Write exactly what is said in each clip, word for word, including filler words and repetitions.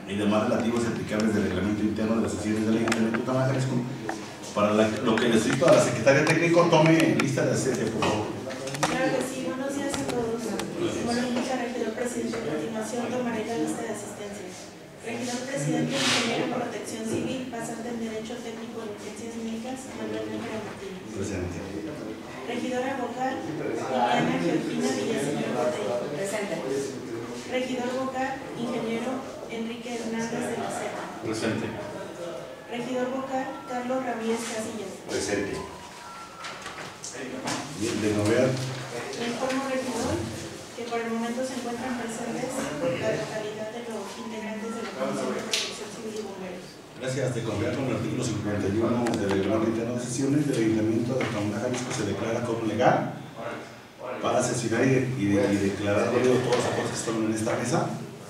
y demás relativos y aplicables del reglamento interno de las sesiones del Ayuntamiento de Tonalá, Jalisco. Para la, lo que necesito a la secretaria técnico, tome lista de asistencia, por favor. Claro que sí, buenos días a todos. Como lo indica el regidor presidente, a continuación tomaré la lista de asistencia. Regidor presidente, ingeniero en protección civil, pasante en derecho técnico de urgencias médicas, Manuel Nájera Martínez. Presente. Regidora vocal, Liliana Georgina Villaseñor Botella. Presente. Regidor vocal, ingeniero Enrique Hernández de la Cerda. Presente. Regidor vocal, Carlos Ramírez Casillas. Presente. Bien, de novedad. Le informo, regidor, que por el momento se encuentran presentes la totalidad de los integrantes de la Comisión de Protección Civil y Bomberos. Gracias. De conformidad con el artículo cincuenta y uno del reglamento interno de sesiones del Ayuntamiento de Tonalá, Jalisco, se declara como legal para sesionar y, y, de, y declarar válido todos los acuerdos que están en esta mesa.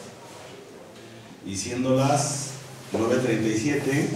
Y siendo las nueve treinta y siete,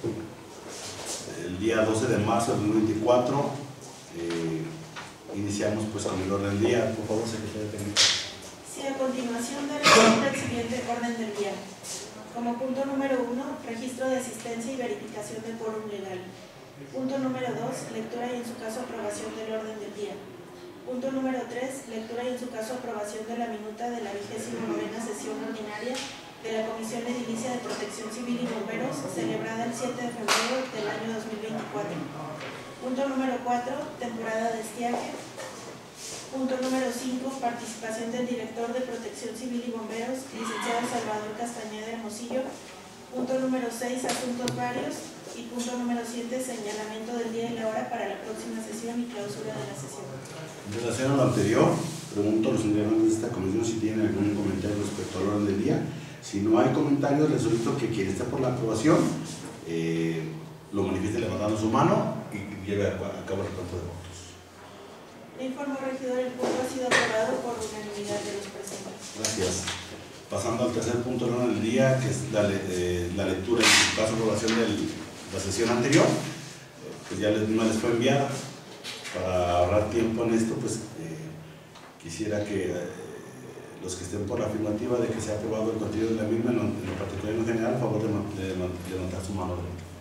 el día doce de marzo de dos mil veinticuatro, eh, iniciamos pues con el orden del día. Por favor, secretaria técnica. Sí, a continuación daré lectura al siguiente orden del día. Como punto número uno, registro de asistencia y verificación de quórum legal. Punto número dos, lectura y en su caso aprobación del orden del día. Punto número tres, lectura y en su caso aprobación de la minuta de la vigésima novena sesión ordinaria de la Comisión Edilicia de Protección Civil y Bomberos, celebrada el siete de febrero del año dos mil veinticuatro. Punto número cuatro, temporada de estiaje. Punto número cinco, participación del director de Protección Civil y Bomberos, licenciado Salvador Castañeda Hermosillo. Punto número seis, asuntos varios. Y punto número siete, señalamiento del día y la hora para la próxima sesión y clausura de la sesión. En relación a lo anterior, pregunto a los integrantes de esta comisión si tienen algún comentario respecto al orden del día. Si no hay comentarios, les solicito que quien esté por la aprobación eh, lo manifieste levantando su mano y lleve a cabo el recuento de votos. Le informo, regidor, el punto ha sido aprobado por unanimidad de los presentes. Gracias. Pasando al tercer punto del orden del día, que es la, eh, la lectura y en su caso aprobación de la sesión anterior, eh, pues ya les, no les fue enviada. Para ahorrar tiempo en esto, pues eh, quisiera que eh, los que estén por la afirmativa de que se ha aprobado el contenido de la misma, en lo, en lo particular y en general, a favor de, de, de levantar su mano.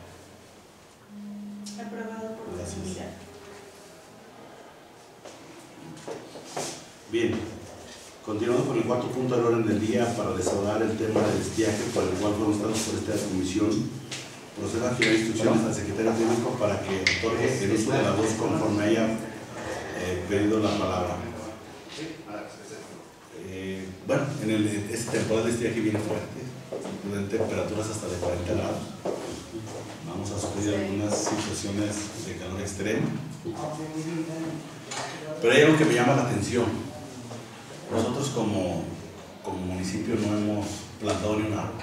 Aprobado por unanimidad. Bien, continuando con el cuarto punto del orden del día, para desahogar el tema del estiaje por el cual fueron estados por esta comisión, procedo a girar instrucciones al secretario técnico para que otorgue el uso de la voz conforme haya eh, pedido la palabra. Eh, bueno, en el, este temporal de estiaje viene fuerte, de temperaturas hasta de cuarenta grados. Vamos a sufrir algunas situaciones de calor extremo. Pero hay algo que me llama la atención. Nosotros como, como municipio no hemos plantado ni un árbol,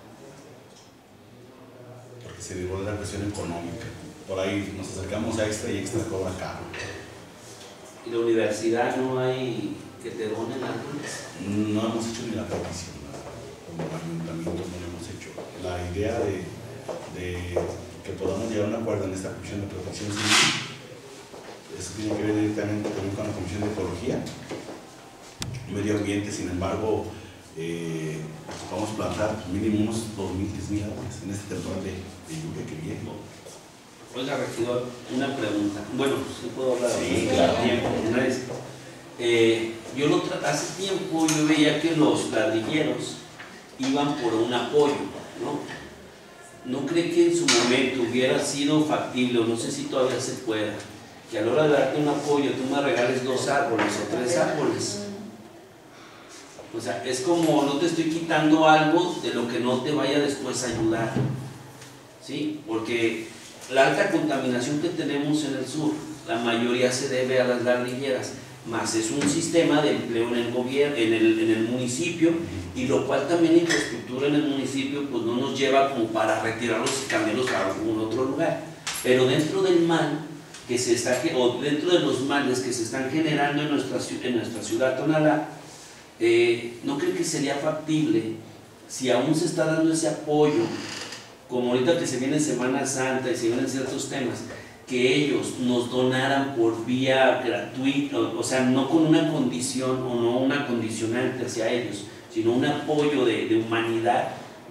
porque se derivó de la cuestión económica. Por ahí nos acercamos a extra y extra cobra caro. ¿Y la universidad no hay que te donen árboles? No hemos hecho ni la petición, como ayuntamiento no lo hemos hecho. La idea de, de que podamos llegar a un acuerdo en esta comisión de protección civil, eso tiene que ver directamente también con la comisión de ecología, medio ambiente. Sin embargo, eh, vamos a plantar mínimo unos dos mil, tres mil árboles en este temporada de, de lluvia que viene. Oiga, regidor, una pregunta. Bueno, sí puedo hablar. Sí, claro. Tiempo. Una vez, eh, yo lo hace tiempo yo veía que los ladrilleros iban por un apoyo, ¿no? ¿No cree que en su momento hubiera sido factible, o no sé si todavía se pueda, que a la hora de darte un apoyo tú me regales dos árboles o tres árboles? O sea, es como no te estoy quitando algo de lo que no te vaya después a ayudar, ¿sí? Porque la alta contaminación que tenemos en el sur, la mayoría se debe a las ladrilleras, más es un sistema de empleo en el gobierno, en el, en el municipio, y lo cual también la infraestructura en el municipio pues no nos lleva como para retirarlos y cambiarlos a algún otro lugar. Pero dentro del mal que se está, o dentro de los males que se están generando en nuestra, en nuestra ciudad Tonalá, eh, ¿no creo que sería factible, si aún se está dando ese apoyo, como ahorita que se viene Semana Santa y se vienen ciertos temas, que ellos nos donaran por vía gratuita, o sea, no con una condición o no una condicionante hacia ellos, sino un apoyo de, de humanidad,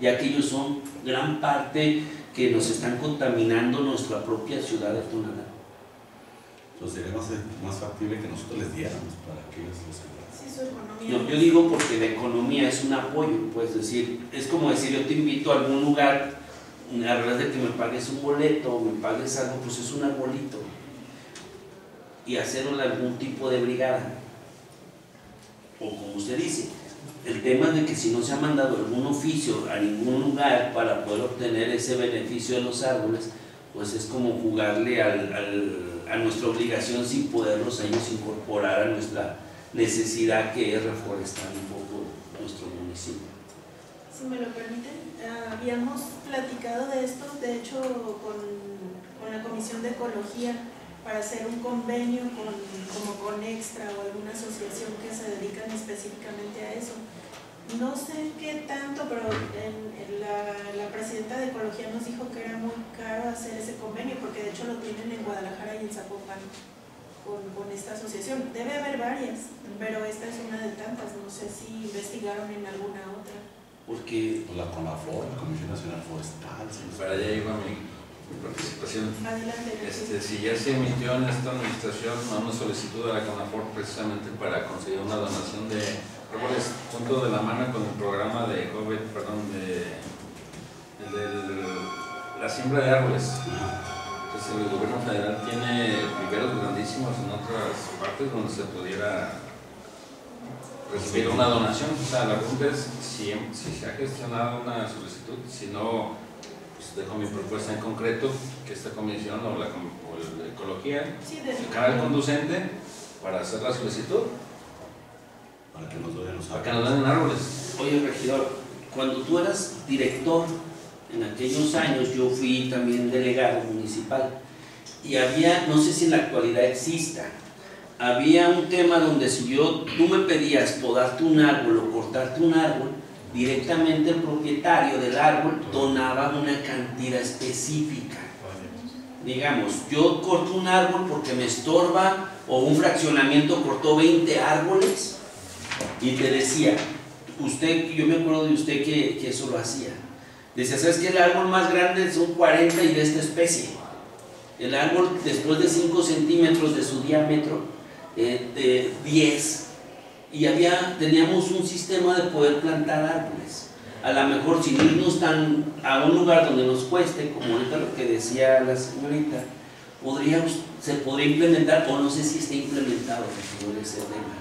ya que ellos son gran parte que nos están contaminando nuestra propia ciudad de Tonalá. Entonces sería más, más factible que nosotros les diéramos para que ellos los Sí, su economía. Yo, yo digo porque la economía es un apoyo, pues decir, es como decir, yo te invito a algún lugar, a verdad de que me pagues un boleto o me pagues algo, pues es un arbolito. Y hacerle algún tipo de brigada. O como usted dice, el tema de que si no se ha mandado algún oficio a ningún lugar para poder obtener ese beneficio de los árboles, pues es como jugarle al, al, a nuestra obligación sin poderlos a ellos incorporar a nuestra necesidad, que es reforestar un poco nuestro municipio. Si me lo permiten, uh, habíamos platicado de esto, de hecho con, con la Comisión de Ecología, para hacer un convenio con, como con Extra o alguna asociación que se dedican específicamente a eso. No sé qué tanto, pero en, en la, la presidenta de Ecología nos dijo que era muy caro hacer ese convenio, porque de hecho lo tienen en Guadalajara y en Zapopan con, con esta asociación. Debe haber varias, pero esta es una de tantas. No sé si investigaron en alguna otra. Porque la CONAFOR, la Comisión Nacional Forestal. Sí, para allá iba mi participación. Adelante. Este, si ya se emitió en esta administración una solicitud a la CONAFOR precisamente para conseguir una donación de árboles junto de la mano con el programa de joven, perdón, de, de, de la siembra de árboles. Entonces el gobierno federal tiene viveros grandísimos en otras partes donde se pudiera recibir una donación. O sea, la pregunta es si, si se ha gestionado una solicitud, si no, pues dejo mi propuesta en concreto, que esta comisión o la, o la ecología, Sí, el canal conducente para hacer la solicitud, para que nos donen los para que nos den árboles. oye, regidor, cuando tú eras director, en aquellos años yo fui también delegado municipal y había, no sé si en la actualidad exista, había un tema donde si yo, tú me pedías podarte un árbol o cortarte un árbol, directamente el propietario del árbol donaba una cantidad específica. Digamos, yo corto un árbol porque me estorba, o un fraccionamiento cortó veinte árboles y te decía, usted, yo me acuerdo de usted que, que eso lo hacía. Decía, ¿sabes qué? El árbol más grande son cuarenta y de esta especie. El árbol, después de cinco centímetros de su diámetro, eh, de diez, y había, teníamos un sistema de poder plantar árboles. A lo mejor sin irnos tan a un lugar donde nos cueste, como ahorita lo que decía la señorita, podría, se podría implementar, o no sé si está implementado ese tema.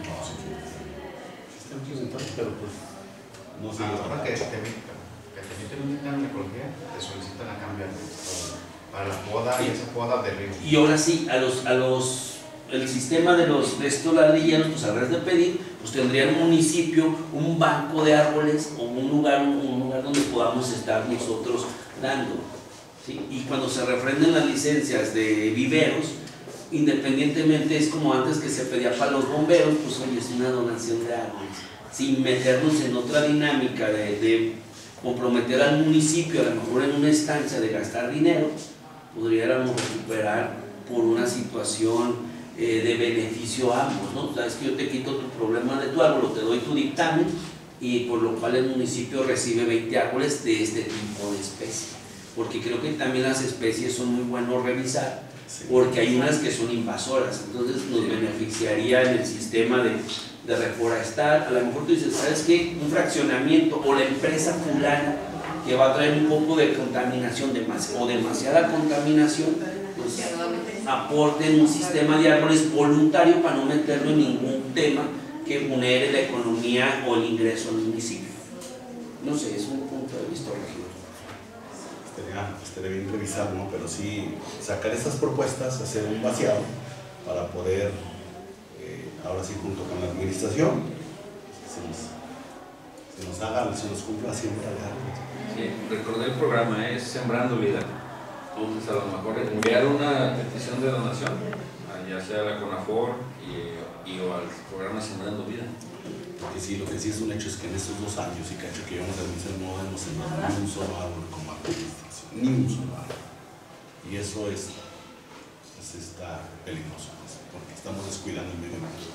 Está implementado, pero pues no sé. Ahora que te emiten un plan de ecología, te solicitan a cambiar para la poda y esa poda de río. Y ahora sí, a los, a los el sistema de los de estos ladrilleros, pues a vez de pedir, pues tendría el municipio un banco de árboles o un lugar, un lugar donde podamos estar nosotros dando, ¿sí? Y cuando se refrenden las licencias de viveros, independientemente, es como antes que se pedía para los bomberos, pues hoy es una donación de árboles, sin meternos en otra dinámica de, de comprometer al municipio, a lo mejor en una estancia de gastar dinero, podríamos recuperar por una situación eh, de beneficio a ambos, ¿no? Sabes que yo te quito tu problema de tu árbol, te doy tu dictamen, y por lo cual el municipio recibe veinte árboles de este tipo de especie, porque creo que también las especies son muy buenos revisar, porque hay unas que son invasoras, entonces nos beneficiaría en el sistema de, de reforestar. A lo mejor tú dices, ¿sabes qué? Un fraccionamiento o la empresa fulana que va a traer un poco de contaminación demas o demasiada contaminación, pues aporten un sistema de árboles voluntario para no meterlo en ningún tema que vulnere la economía o el ingreso al municipio. No sé, es un punto de vista, regidor. Estaría, estaría bien revisar, ¿no? Pero sí sacar estas propuestas, hacer un vaciado para poder, eh, ahora sí junto con la administración, se nos, se nos haga, se nos cumpla siempre de árboles. Sí, recordé el programa, es Sembrando Vida. Entonces a lo mejor enviar una petición de donación, ya sea a la CONAFOR y, y o al programa Sembrando Vida. Porque sí, lo que sí es un hecho es que en estos dos años y cacho que llevamos de administración no hemos sembrado ni un solo árbol como administración, ni un solo árbol. Y eso es, pues está peligroso, pues, porque estamos descuidando el medio ambiente.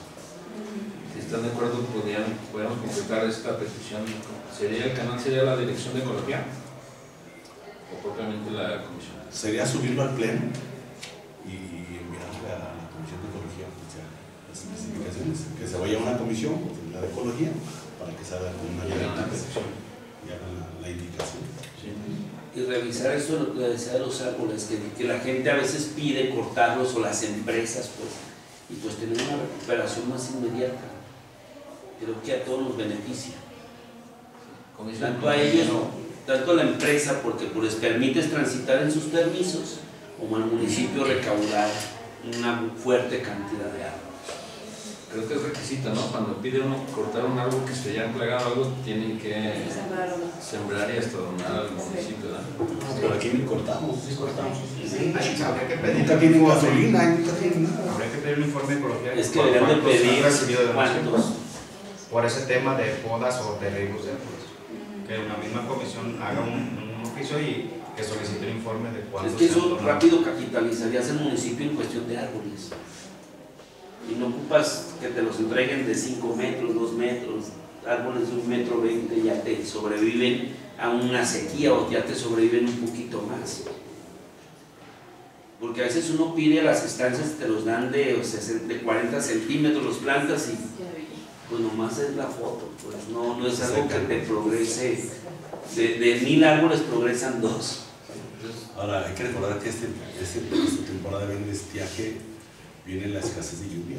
Si están de acuerdo, podrían, podríamos completar esta petición. ¿Sería el canal, sería la dirección de ecología? ¿O propiamente la comisión? Sería subirlo al pleno y enviarle a la comisión de ecología, o sea, las especificaciones, que se vaya a una comisión, pues, la de ecología, para que se haga una indicación y haga la, la indicación. Sí. Y revisar esto, lo que decía de los árboles, que, que la gente a veces pide cortarlos, o las empresas, pues, y pues tener una recuperación más inmediata. Creo que a todos nos beneficia. Tanto a ellos, tanto a la empresa, porque pues les permites transitar en sus permisos, como al municipio recaudar una fuerte cantidad de árboles. Creo que es requisito, ¿no? Cuando pide uno cortar un árbol que esté ya plagado algo, tienen que sembrar y hasta donar al municipio, ¿no? Pero aquí ni cortamos, sí cortamos. Sí, ahí habría que pedir. Nunca tienen gasolina, nunca tienen nada. Habría que pedir un informe de ecología. Es que deberían de pedir cuántos. Por ese tema de podas o de riegos de árboles. Que una misma comisión haga un, un oficio y que solicite un informe de cuántos. Es que eso rápido capitalizarías el municipio en cuestión de árboles. Y no ocupas que te los entreguen de cinco metros, dos metros, árboles de un metro veinte ya te sobreviven a una sequía o ya te sobreviven un poquito más. Porque a veces uno pide a las estancias, te los dan de, de cuarenta centímetros, los plantas y pues nomás es la foto, pues no, no es algo que te progrese. De, de mil árboles progresan dos. Ahora, hay que recordar que este, este, esta temporada viene de estiaje, viene la escasez de lluvia.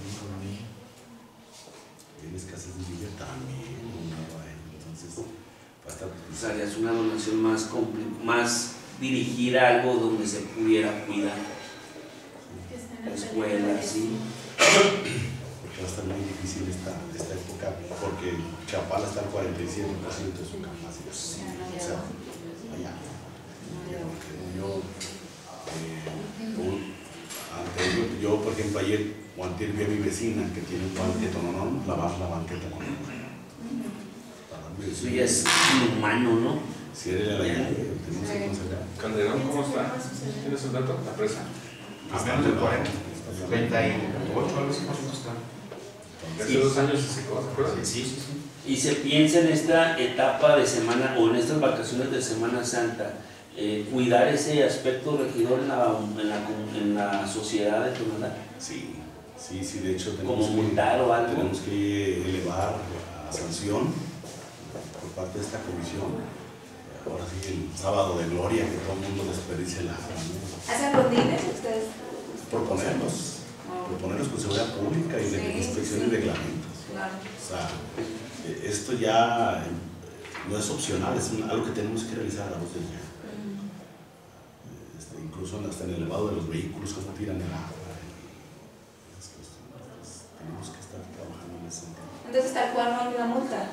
Viene escasez de lluvia también. Entonces, va a estar. Pues harías una donación más, más dirigida a algo donde se pudiera cuidar. Escuelas, sí. Porque va a estar muy difícil esta, esta época, porque Chapala está al cuarenta y siete por ciento de su capacidad. Sí, o sea, allá. Yo, eh, un, anterior, yo, por ejemplo, ayer o anterior vi a mi vecina que tiene un banqueta, no, no, lavar la banqueta con el Eso ya es inhumano, ¿no? Si eres la llave, tenemos que conservar. Calderón, ¿cómo está? ¿Tienes el dato? La presa. A menos de cuarenta, treinta y ocho, algo así por ciento está. Hace dos años se secó, ¿se acuerdan? Sí, sí, sí. Y se piensa en esta etapa de semana o en estas vacaciones de Semana Santa, eh, cuidar ese aspecto regidor en la, en la, en la sociedad de Tonalá. Sí, sí, sí, de hecho tenemos Como multar o algo. Tenemos que elevar a sanción por parte de esta comisión. Ahora sí, el sábado de gloria, que todo el mundo desperdicie el agua, ¿no? ¿Hacen rondines ustedes? Proponerlos, oh. proponerlos con seguridad pública y de sí, inspección sí. y reglamentos. Claro. O sea, esto ya no es opcional, es algo que tenemos que realizar a la luz del día. Mm. Este, incluso hasta en el elevado de los vehículos, cómo tiran el agua. Esas cuestiones, tenemos que estar trabajando en ese sentido. Entonces, tal cual no hay una multa.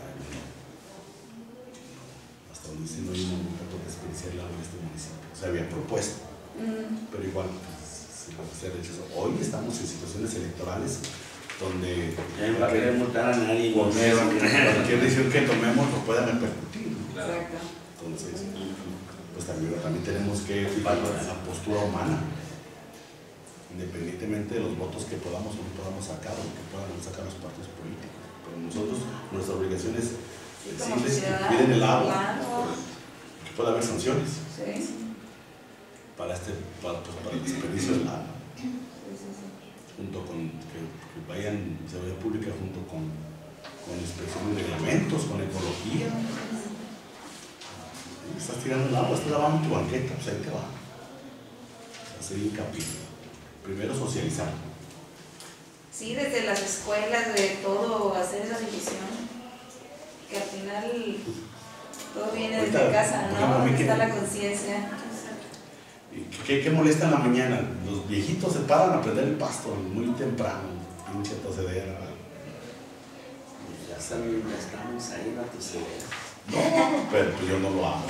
Donde dice no hay una multa por desperdiciar el agua en este municipio. O sea, había propuesto, mm. pero igual pues, se ha hecho eso. Hoy estamos en situaciones electorales donde ya no va a querer multar a nadie, cualquier, cualquier decisión que tomemos nos pueda repercutir. Claro. Entonces, pues también, también tenemos que fijar la postura humana, independientemente de los votos que podamos o no podamos sacar o que puedan sacar los partidos políticos. Pero nosotros, nuestra obligación es decirles que cuiden el agua, claro. que pueda haber sanciones sí. para, este, para, pues, para el desperdicio del agua, sí, sí, sí. junto con que, que vayan en seguridad pública junto con, con inspección de reglamentos, con ecología. Estás tirando el agua, estás lavando tu banqueta, pues ahí te va. Hacer hincapié. Primero socializar. Sí, desde las escuelas, de todo, hacer esa división. Que al final todo viene desde ahorita, casa, ¿no? Está que, la conciencia. ¿Qué, ¿Qué molesta en la mañana? Los viejitos se paran a prender el pasto muy temprano, pinche tosedera. Ya, saben, ya estamos ahí en la tosedera. No, pero pues yo no lo hago.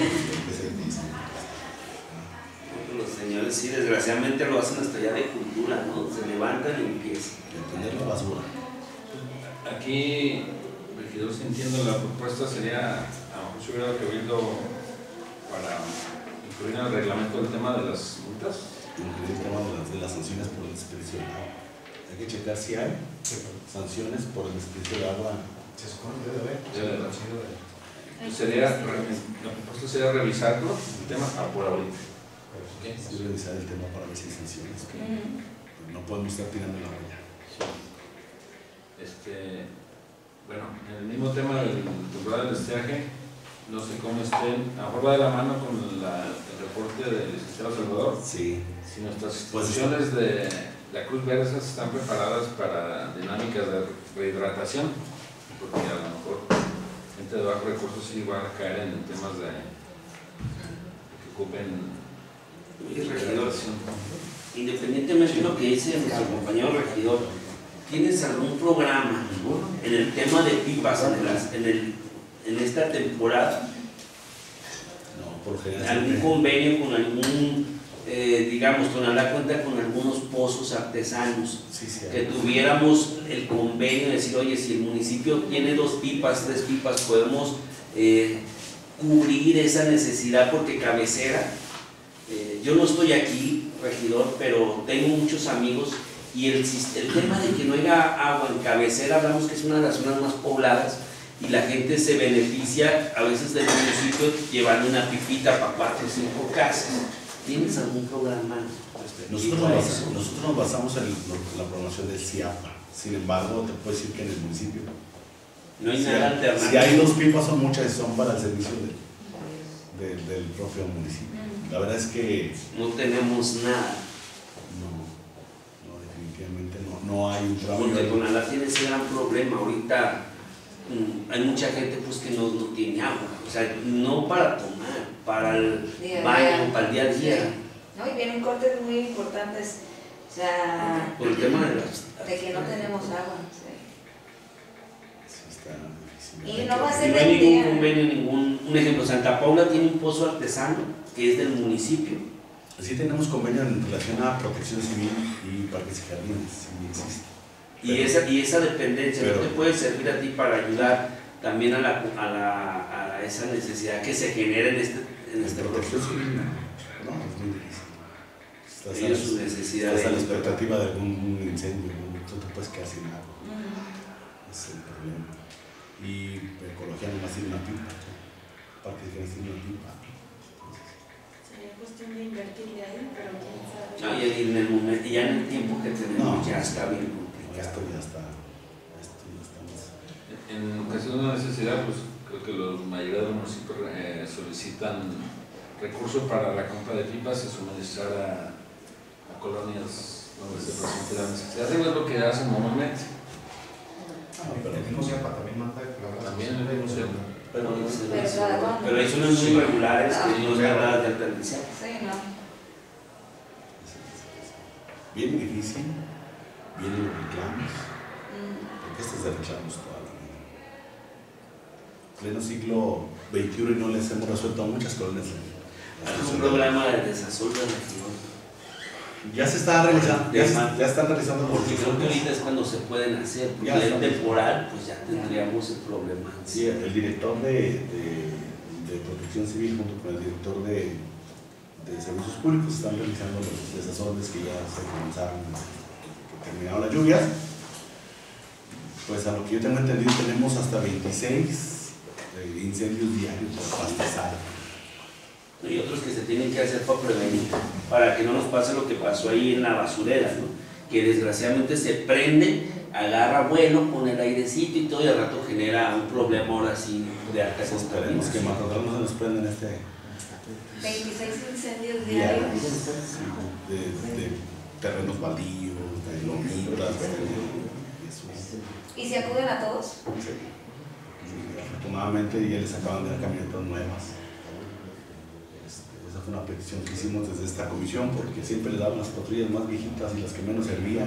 Los señores sí, desgraciadamente lo hacen hasta ya de cultura, ¿no? Se levantan y empiezan. De tener la basura. Aquí... Yo si entiendo la propuesta sería, a lo mejor si hubiera cabildo para incluir en el reglamento el tema de las multas. Incluir el tema de las, de las sanciones por el desperdicio del agua. Hay que checar si hay sanciones por el desperdicio de agua. Se supone que debe haber. Debe haber. Sería, lo propuesto sería revisarlo, el tema ah, por ahorita. Okay. Sí, revisar el tema para ver si hay sanciones. Que mm. no podemos estar tirando la olla. Sí. Este, bueno, en el mismo tema del temporada del estiaje, no sé cómo estén, a lo mejor va de la mano con la, el reporte del licenciado Salvador. Sí. Si nuestras instituciones de la Cruz Verde están preparadas para dinámicas de rehidratación, porque a lo mejor gente de bajos recursos sí va a caer en temas de que ocupen rehidratación. Independientemente de lo que dice nuestro compañero regidor, ¿tienes algún programa, ¿no?, en el tema de pipas en, el, en, el, en esta temporada? No, por general. ¿Algún convenio con algún, eh, digamos, Tonalá cuenta con algunos pozos artesanos? Sí, sí, que tuviéramos el convenio de decir, oye, si el municipio tiene dos pipas, tres pipas, podemos eh, cubrir esa necesidad, porque Cabecera, eh, yo no estoy aquí, regidor, pero tengo muchos amigos, y el, el tema de que no haya agua en Cabecera, hablamos que es una de las zonas más pobladas, y la gente se beneficia a veces del municipio llevando una pipita para cuatro o cinco casas. ¿Tienes algún programa? Nosotros nos, basamos, nosotros nos basamos en la programación del CIAPA. Sin embargo, te puedo decir que en el municipio no hay si nada hay, alternativo. Si hay dos pipas, son muchas y son para el servicio de, de, del propio municipio. La verdad es que no tenemos nada. No, no, definitivamente no, no hay un trabajo. Porque Tonalá tiene ese gran problema. Ahorita mmm, hay mucha gente pues que no, no tiene agua. O sea, no para tomar, para el día baño, día. Para el día a día. Sí. No, y vienen cortes muy importantes, o sea, por el tema de, las, de que no tenemos agua. Sí. Sí, está difícil. Y no va a ser no hay ningún convenio, ningún, un ejemplo, Santa Paula tiene un pozo artesano que es del municipio. Sí tenemos convenio en relación a protección civil y parques y jardines, sí existe. Y, pero, esa, y esa dependencia pero, no te puede servir a ti para ayudar también a, la, a, la, a esa necesidad que se genera en este, en este protección civil. No, es muy difícil. Estás, a, su necesidad estás de a la expectativa de algún incendio, ¿no? Tú te puedes quedar sin agua. Uh-huh. Es el problema. Y ecología nomás tiene una pipa, ¿no? Parques y jardines tiene una pipa. Sería cuestión de invertirle ahí, pero quién sabe. No, y en el momento, ya en el tiempo que tenemos, no, ya está bien complicado. Esto ya está. Esto ya está más. En ocasión de una necesidad, pues creo que la mayoría de los municipios eh, solicitan recursos para la compra de pipas y suministrar a, a colonias donde se presente la necesidad. Eso es lo que hacen normalmente. Ah, pero el mismo CIAPA también manda también el mismo CIAPA. Pero, pero, pero hay zonas muy regulares que no están dadas de alternancia. Sí, no. Bien difícil, vienen los reclamos, mm. porque este es de reclamos toda la vida. Pleno siglo veintiuno y no les hemos resuelto a muchas colonias. Es un programa de desasol de región. Ya se está realizando, ya, ya, ya están realizando los porque creo que ahorita es cuando se pueden hacer, porque ya el temporal, pues ya tendríamos el problema. Sí, el director de, de, de Protección Civil junto con el director de, de Servicios Públicos están realizando los desasoles que ya se comenzaron, que terminaron las lluvias. Pues a lo que yo tengo entendido tenemos hasta veintiséis eh, incendios diarios por pastizal. Y otros que se tienen que hacer para prevenir, para que no nos pase lo que pasó ahí en la basurera, ¿no? Que desgraciadamente se prende, agarra vuelo con el airecito y todo, y al rato genera un problema ahora sí de alta contaminación. Esperemos que Matorral no se nos prenda en este... veintiséis incendios diarios. Sí, de, de terrenos baldíos, de lomitas, de... ¿Y se acuden a todos? Sí. Sí, afortunadamente ya les acaban de dar camionetas nuevas. Esa fue una petición que hicimos desde esta comisión, porque siempre les daban las patrullas más viejitas y las que menos servían.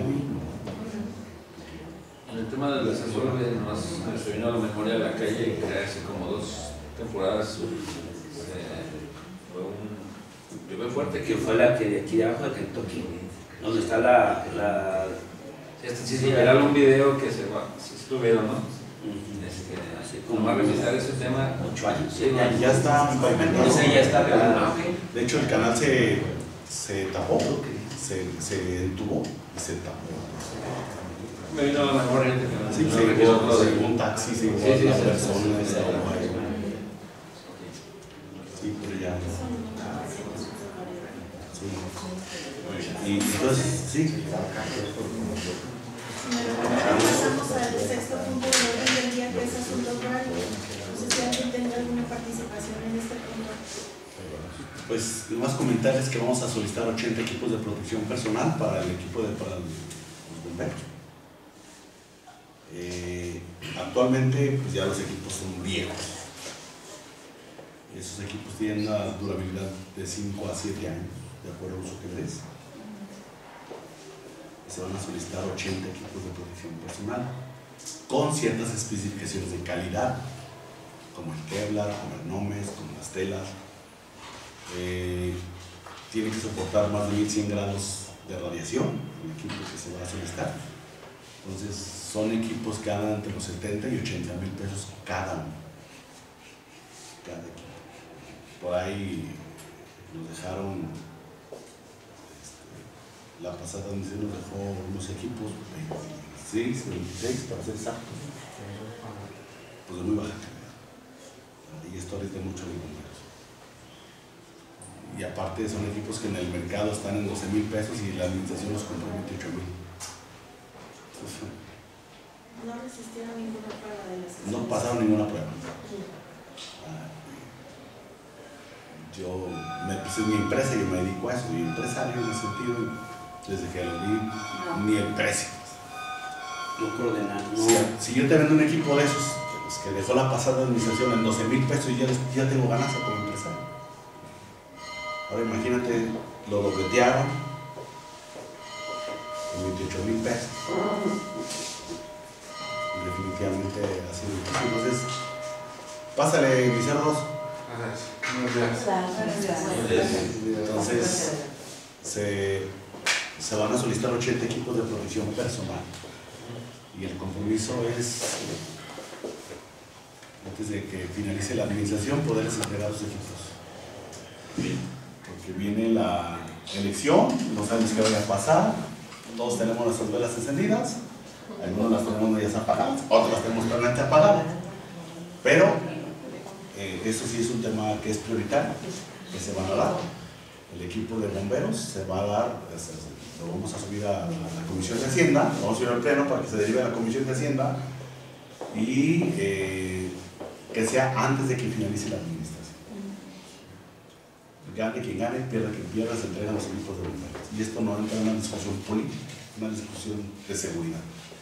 En el tema del desastre, nos se vino a la memoria de la calle que hace como dos temporadas eh, fue un lluvia fuerte. Que fue la que de aquí de abajo de Kentucky, donde está la... la este, sí, sí, era un video que se sí, estuvieron, ¿no? Uh-huh. Este, como a revisar ese tema, ocho años, sí, ya, ya está pavimentado. Ese ya está regulado. De hecho, el canal se, se tapó, se, se entubó y se tapó. Me vino a la corriente que no Sí, no se requiso llevó todo se de- llevó un taxi, se llevó Sí, sí, a sí, la sí, persona, sí, se sí. ahogó ahí. Sí, pero ya. Sí. Y entonces, sí. Si me lo permiten, pasamos al sexto punto del orden del día, que es asunto oral. No sé si alguien tenga alguna participación en este punto. Pues más comentarles que vamos a solicitar ochenta equipos de protección personal para el equipo de para los bomberos. Eh, actualmente pues ya los equipos son viejos. Esos equipos tienen una durabilidad de cinco a siete años, de acuerdo al uso que les. Se van a solicitar ochenta equipos de protección personal con ciertas especificaciones de calidad, como el Kevlar, como el Nomes, como las telas. Eh, tiene que soportar más de mil cien grados de radiación, el equipo que se va a solicitar. Entonces, son equipos que andan entre los setenta y ochenta mil pesos cada uno. Cada equipo. Por ahí nos dejaron, este, la pasada administración nos dejó unos equipos veintiséis, veintiséis para ser exactos, pues de muy baja calidad. Y esto es de muchos bomberos. Y aparte son equipos que en el mercado están en doce mil pesos y la administración los compró en veintiocho mil. No resistieron ninguna prueba de las que No se- pasaron ninguna prueba. Ah, yo me puse en mi empresa y me dedico a eso, soy empresario en ese sentido, y desde que lo vi, No. ni el precio. No coordenar, no. Si, si yo te vendo un equipo de esos, pues, que dejó la pasada administración en doce mil pesos y ya, les- ya tengo ganancia como empresario. Ahora imagínate, lo dobletearon en veintiocho mil pesos. Y definitivamente ha sido difícil. Entonces, pásale, mis cerdos. Entonces, se, se van a solicitar ochenta equipos de protección personal. Y el compromiso es, antes de que finalice la administración, poderles entregar los equipos. Porque viene la elección, no sabemos qué vaya a pasar, todos tenemos nuestras velas encendidas, algunos las tenemos ya apagadas, otros las tenemos totalmente apagadas, pero eh, eso sí es un tema que es prioritario, que se van a dar. El equipo de bomberos se va a dar, lo vamos a subir a la Comisión de Hacienda, lo vamos a subir al Pleno para que se derive a la Comisión de Hacienda y eh, que sea antes de que finalice la administración. Gane quien gane, pierda quien pierda, se entregan los equipos de bomberos. Y esto no entra en una discusión política, una discusión de seguridad,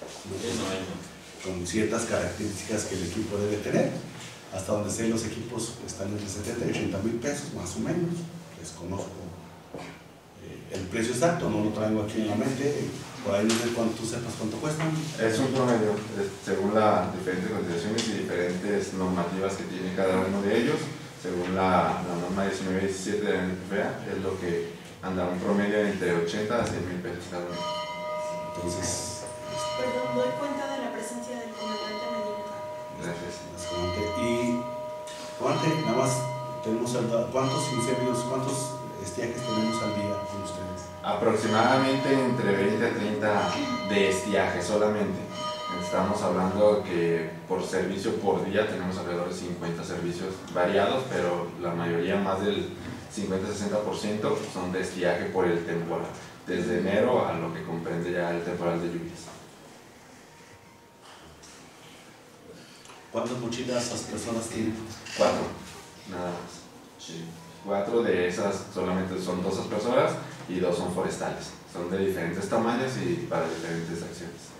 con ciertas características que el equipo debe tener. Hasta donde sé, los equipos están entre setenta y ochenta mil pesos, más o menos. Desconozco eh, el precio exacto, no lo traigo aquí en la mente. Por ahí no sé cuánto, tú sepas cuánto cuestan. Es un promedio, es según las diferentes cotizaciones y diferentes normativas que tiene cada uno de ellos. Según la, la norma diecinueve diecisiete de la N F A, es lo que anda un promedio entre ochenta a cien mil pesos cada uno. Entonces, Perdón, doy cuenta de la presencia del comandante Medina. Gracias. básicamente, y Juante, nada más tenemos el da- cuántos incendios, cuántos estiajes tenemos al día con ustedes. Aproximadamente entre veinte a treinta de estiaje solamente. Estamos hablando que por servicio por día tenemos alrededor de cincuenta servicios variados, pero la mayoría, más del cincuenta a sesenta por ciento, son de estiaje por el temporal, desde enero a lo que comprende ya el temporal de lluvias. ¿Cuántas mochilas las personas tienen? Cuatro, nada más. Sí. Cuatro de esas solamente son dos aspersoras y dos son forestales. Son de diferentes tamaños y para diferentes acciones.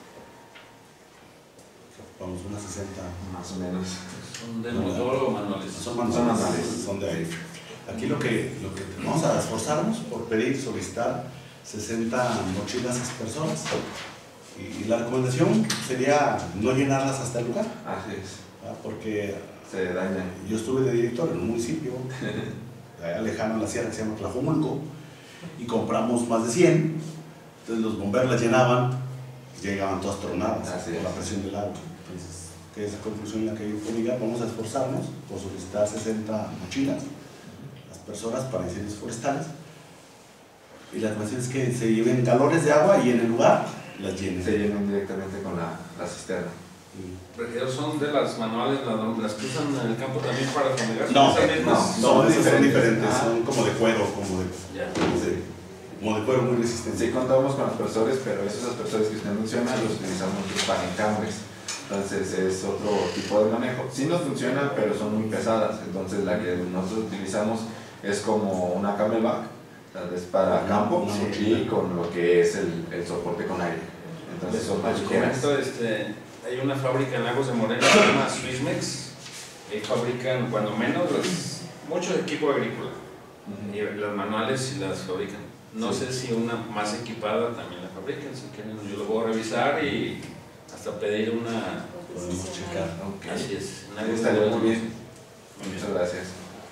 Vamos, unas sesenta. Más o menos. ¿Son de motor o manuales? Son manuales, Son manuales. son de aire. Aquí lo que, lo que vamos a esforzarnos por pedir, solicitar sesenta mochilas aspersoras. Y la recomendación sería no llenarlas hasta el lugar, Así es. ¿verdad? Porque Se dañan. yo estuve de director en un municipio allá lejano en la sierra que se llama Tlajomulco y compramos más de cien, entonces los bomberos las llenaban, llegaban todas tronadas Así por es. la presión del agua. Entonces, que es la conclusión en la que yo puedo llegar, vamos a esforzarnos por solicitar sesenta mochilas, las personas para incendios forestales, Y la cuestión es que se lleven galores de agua y en el lugar las llenen. Se llenan directamente con la, la cisterna. Regidor, ¿son de las manuales las, las que usan en el campo también para fumigar? No, ¿Esas mismas? no, son esas son diferentes. diferentes, Ah. son como de cuero, como de, Ya. como de, como de cuero muy resistente. Sí contamos con aspersores, pero esos aspersores que usted menciona los utilizamos para encambres. Entonces es otro tipo de manejo. Sí nos funcionan, pero son muy pesadas. Entonces la que nosotros utilizamos es como una camelback, tal vez para Una- campo, una sí, mochila. y con lo que es el, el soporte con aire. Entonces son más Les ligeras. comento, este, hay una fábrica en Lagos de Moreno que se llama Swissmex. Ahí fabrican, cuando menos, los- mucho equipo agrícola. Ujú. Y las manuales y las fabrican. No Sí. sé si una más equipada también la fabrican. Si quieren, yo lo puedo revisar y hasta pedir una. Podemos checar. Ok. Así es. en Ahí Lagos de estaría Moreno. muy bien. Muy bien. Muchas gracias.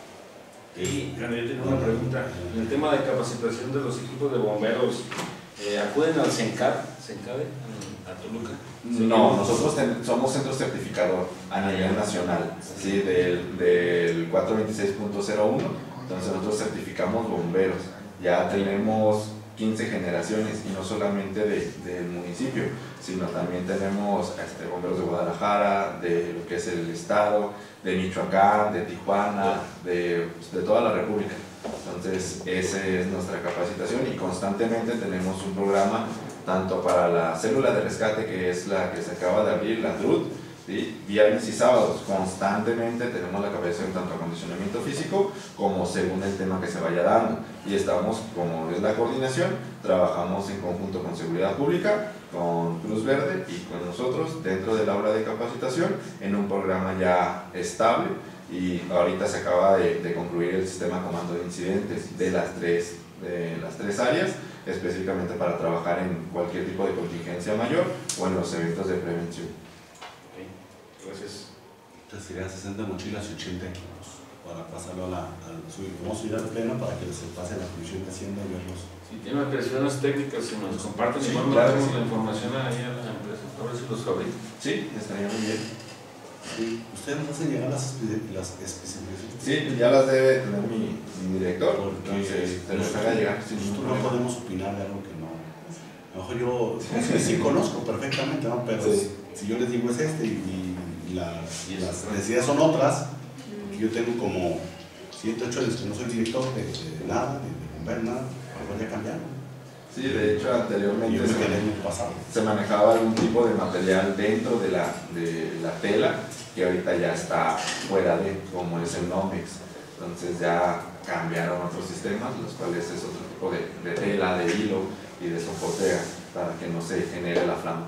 Y bueno, yo tengo una pregunta. En el tema de capacitación de los equipos de bomberos, eh, ¿acuden al CENCAD, CENCADE, a Toluca? No, nosotros ten- somos centro certificador a nivel nacional, ¿sí? del, del cuatrocientos veintiséis punto cero uno, entonces nosotros certificamos bomberos, ya tenemos quince generaciones y no solamente de, del municipio, sino también tenemos este, bomberos de Guadalajara, de lo que es el estado, de Michoacán, de Tijuana, de, pues, de toda la república. Entonces esa es nuestra capacitación y constantemente tenemos un programa tanto para la célula de rescate, que es la que se acaba de abrir, la T R U D, ¿sí? Viernes y sábados, constantemente tenemos la capacitación tanto acondicionamiento físico como según el tema que se vaya dando. Y estamos, como es la coordinación, trabajamos en conjunto con Seguridad Pública, con Cruz Verde y con nosotros dentro del aula de capacitación en un programa ya estable. Y ahorita se acaba de, de concluir el sistema comando de incidentes de las tres, de las tres áreas, específicamente para trabajar en cualquier tipo de contingencia mayor o en los eventos de prevención. Ok, gracias. Entonces serían sesenta mochilas y ochenta equipos para pasarlo a la, a su, vamos a ir al pleno para que se pase a la Comisión de Hacienda y verlos. Si tienen operaciones técnicas, si nos comparten, Sí, igual claro mandamos que sí. la información ahí a la empresa, a ver si los fabrican. Sí, estaría muy bien. Sí. ¿Ustedes nos hacen llegar las, espe- las especificaciones? Sí, ya las debe tener mi, mi director, Porque entonces se les nosotros- haga llegar sin ningún nosotros no problema. podemos opinar de algo que no. A lo mejor yo sí, sí conozco perfectamente, ¿no? Pero Sí. si, si yo les digo es este y, y, la- y las necesidades son otras, porque yo tengo como siete, ocho años que no soy director de, de nada, de, de bomberos, nada, algo ya cambiaron. Sí, de hecho Y anteriormente yo me se, quedé en el pasado. se manejaba algún tipo de material dentro de la, de la tela que ahorita ya está fuera de, como es el Nomex. Entonces ya cambiaron otros sistemas, los cuales es otro tipo de, de tela, de hilo y de soporte para que no se genere la flama.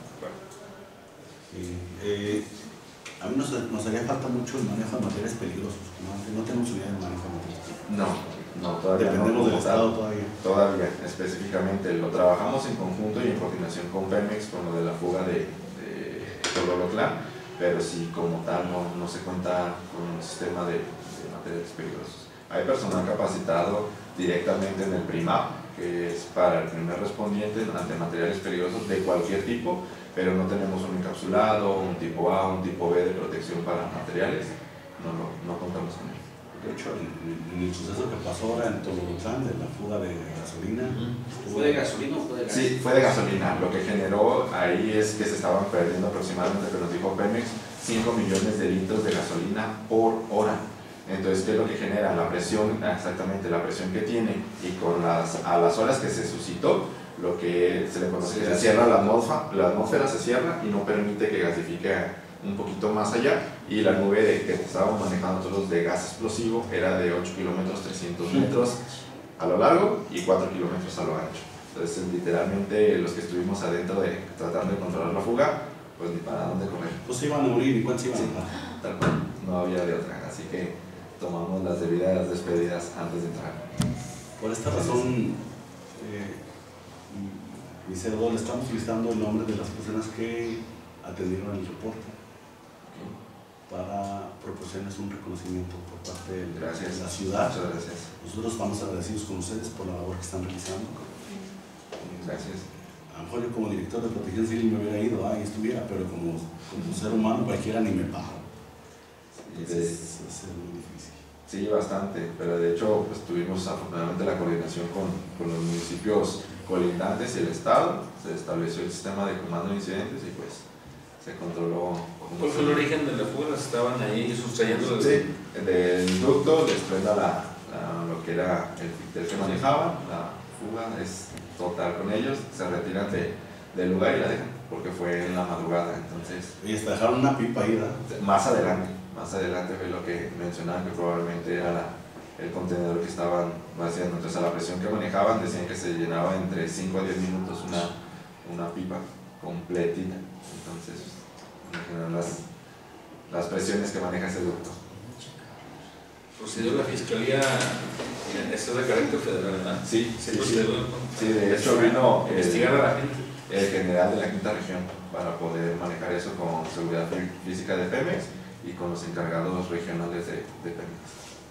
Sí, eh, a mí nos, nos haría falta mucho el manejo de materiales peligrosos. No, no tenemos unidad de manejo de materiales peligrosos. No, no, todavía Dependemos no. del como Estado tal. todavía. Todavía, específicamente, lo trabajamos en conjunto y en coordinación con Pemex, con lo de la fuga de, de Tololoclán, pero sí, como tal, no, no se cuenta con un sistema de, de materiales peligrosos. Hay personal capacitado directamente en el PRIMAP, que es para el primer respondiente ante materiales peligrosos de cualquier tipo, pero no tenemos un encapsulado, un tipo A, un tipo B de protección para materiales, no, no, no contamos con él. De hecho, en, en el suceso que pasó ahora en Tololotlán, de la fuga de gasolina, ¿Fue de gasolina o fue de gas? Sí, fue de gasolina. Lo que generó ahí es que se estaban perdiendo aproximadamente, que nos dijo Pemex, cinco millones de litros de gasolina por hora. Entonces, ¿qué es lo que genera? La presión, exactamente la presión que tiene, y con las, a las horas que se suscitó, lo que se le conoce, se cierra la atmósfera, la atmósfera se cierra y no permite que gasifique un poquito más allá, y la nube de, que estábamos manejando nosotros de gas explosivo era de ocho kilómetros, trescientos metros a lo largo y cuatro kilómetros a lo ancho. Entonces, literalmente, los que estuvimos adentro de tratando de controlar la fuga, pues ni para dónde correr. pues se iban a morir y cuántos iban Sí, a matar. tal cual, no había de otra, así que tomamos las debidas despedidas antes de entrar. Por esta razón, eh, mi servidor, le estamos solicitando el nombre de las personas que atendieron el reporte para proporcionarles un reconocimiento por parte de Gracias. la ciudad. Muchas gracias. Nosotros estamos agradecidos con ustedes por la labor que están realizando. Eh, Gracias. A lo mejor yo como director de protección civil me hubiera ido ahí estuviera, pero como, como ser humano cualquiera ni me pago. Y de, Entonces, es muy difícil. Sí, bastante, pero de hecho pues tuvimos afortunadamente la coordinación con, con los municipios colindantes y el Estado, se estableció el sistema de comando de incidentes y pues se controló. ¿Cuál fue el origen de la fuga? ¿Estaban ahí sustrayendo? Sí, del ducto les prenda la, la, lo que era el fictel que manejaban, la fuga es total con ellos, se retiran de, del lugar y la dejan, porque fue en la madrugada, entonces... Y hasta dejaron una pipa ahí, ¿verdad? Más adelante, más adelante fue lo que mencionaban, que probablemente era la, el contenedor que estaban vaciando, entonces a la presión que manejaban decían que se llenaba entre cinco a diez minutos una, una pipa completita, entonces imaginaron las, las presiones que maneja ese ducto. Procedió la Fiscalía, esto es de carácter federal, ¿verdad? Sí, Sí, sí, sí. sí, de hecho vino el, investigar a la gente. el general de la quinta región para poder manejar eso con seguridad física de Pemex y con los encargados regionales de, de Pemex.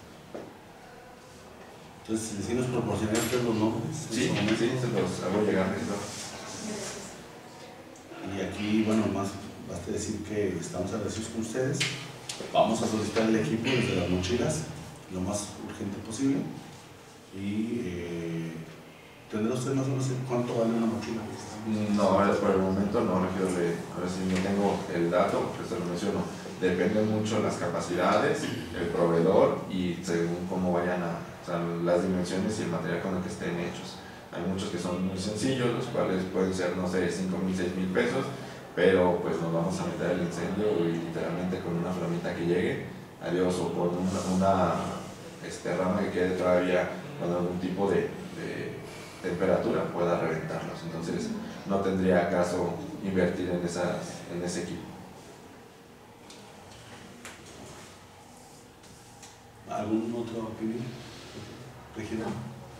Entonces, ¿sí nos proporcionaron ustedes los nombres? Sí, sí, se los hago llegar. Y aquí, bueno, más basta decir que estamos agradecidos con ustedes. Vamos a solicitar el equipo desde las mochilas lo más urgente posible. Y eh, ¿tendrá usted más o menos cuánto vale una mochila? No, por el momento no, refiero, ahora sí no tengo el dato, pues se lo menciono. Dependen mucho las capacidades, el proveedor y según cómo vayan a, o sea, las dimensiones y el material con el que estén hechos. Hay muchos que son muy sencillos, los cuales pueden ser, no sé, cinco mil, seis mil pesos, pero pues nos vamos a meter el incendio y literalmente con una flamita que llegue, adiós, o con una, una este, rama que quede todavía con algún tipo de, de temperatura pueda reventarlos. Entonces no tendría caso invertir en, esas, en ese equipo. ¿Algún otro opinión? Regional.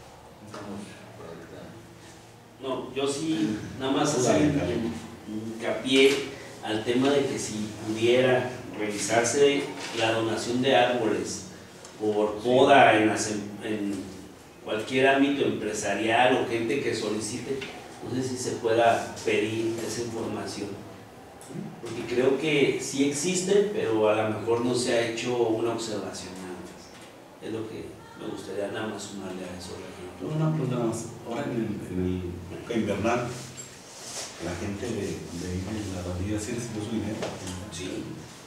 No, yo sí, nada más hacer hincapié al tema de que si pudiera realizarse la donación de árboles por poda en, las, en cualquier ámbito empresarial o gente que solicite, no sé si se pueda pedir esa información, porque creo que sí existe, pero a lo mejor no se ha hecho una observación antes. Es lo que me gustaría nada más sumarle a eso. Una pregunta nada más. Ahora en el, en el época invernal, la gente de, de la rodilla sí recibió su dinero. Sí.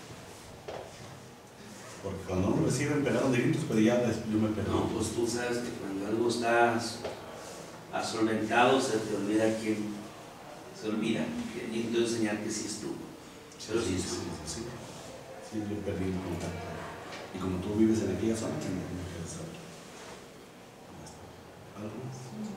Porque cuando no lo reciben, pegaron de gritos, pero ya yo me perdí. No, pues tú sabes que cuando algo está asolventado se te olvida quién se olvida. Y entonces enseñar que sí estuvo. Pero sí, sí, sí, sí, sí. Sí, yo perdí el contacto. Y como tú vives en aquella zona, me quedé saber. ¿Algo más?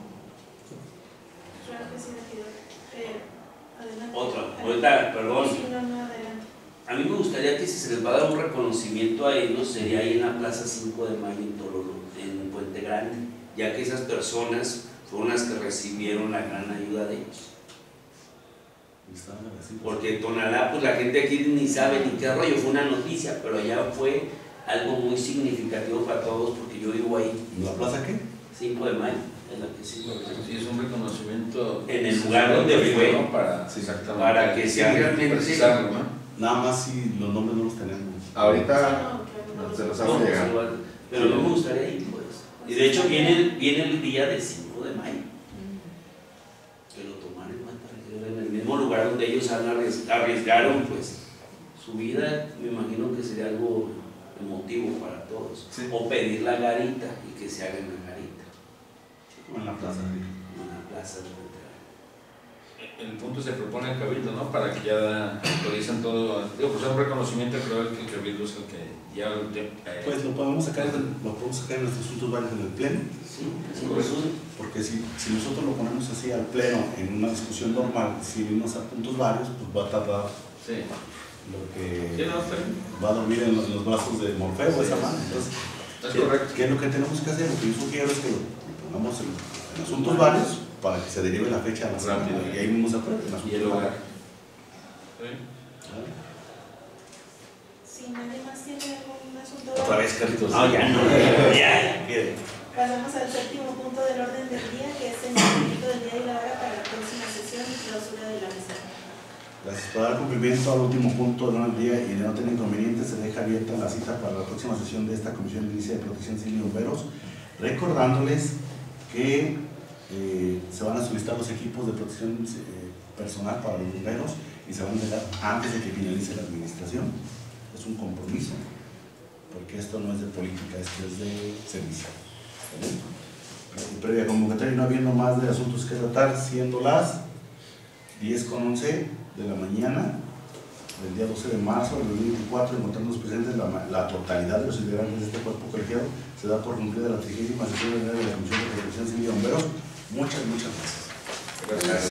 Claro que sí, regidor. Eh, adelante. Otra, ahorita, perdón. Sí, no, no, adelante. A mí me gustaría que si se les va a dar un reconocimiento a ellos, sería ahí en la Plaza cinco de Mayo en Tololo, en Puente Grande, ya que esas personas fueron las que recibieron la gran ayuda de ellos. Porque en Tonalá, pues la gente aquí ni sabe ni qué rollo, fue una noticia, pero allá fue algo muy significativo para todos, porque yo vivo ahí. ¿En la plaza qué? cinco de Mayo, en la que sí. Sí, es un reconocimiento en el lugar donde fue, ¿no? Para, sí, para que sea realmente precisarlo, ¿no? Nada más si los nombres no los tenemos. Ahorita no, se los hago no, llegar. pues, pero no me gustaría ir, pues. Y de hecho viene, viene el día del cinco de mayo. Que lo tomaron en cuenta, en el mismo lugar donde ellos arriesgaron pues su vida, me imagino que sería algo emotivo para todos. Sí. O pedir la garita y que se haga en la garita. O en la plaza. En la plaza de El punto se propone al Cabildo, ¿no? Para que ya autoricen todo. Digo, pues es un reconocimiento, creo que el Cabildo es el que ya. Eh, Pues lo podemos sacar, lo podemos sacar en los asuntos varios en el pleno. Sí, sí, Correcto. Porque si, si nosotros lo ponemos así al pleno en una discusión normal, si vimos a puntos varios, pues va a tardar sí. lo que ¿Sí, no, está bien? va a dormir en los, en los brazos de Morfeo o esa mano. Entonces, Es ¿qué, correcto. ¿qué es lo que tenemos que hacer? Lo que yo sugiero es que lo, lo pongamos en, en asuntos varios para que se derive la fecha a la semana y ahí mismo se apruebe. Y el hogar. ¿Sí? Si nadie más tiene algún asunto. Otra vez, Carlitos. No, ya no. Ya. Pasamos al séptimo punto del orden del día, que es el señalamiento del día y la hora para la próxima sesión y clausura de la mesa. Gracias. Para dar cumplimiento al último punto del día y de no tener inconvenientes, se deja abierta la cita para la próxima sesión de esta Comisión de de Protección Civil y Bomberos, recordándoles que eh, se van a solicitar los equipos de protección eh, personal para los bomberos y se van a entregar antes de que finalice la administración. Es un compromiso, porque esto no es de política, esto es de servicio. ¿Vale? Previa convocatoria y no habiendo más de asuntos que tratar, siendo las diez con once de la mañana del día doce de marzo del dos mil veinticuatro, encontrándonos presentes la, la totalidad de los integrantes de este cuerpo colegiado, se da por cumplida la trigésima sesión de la Comisión de Protección Civil y Bomberos. Muchas, muchas gracias. Gracias.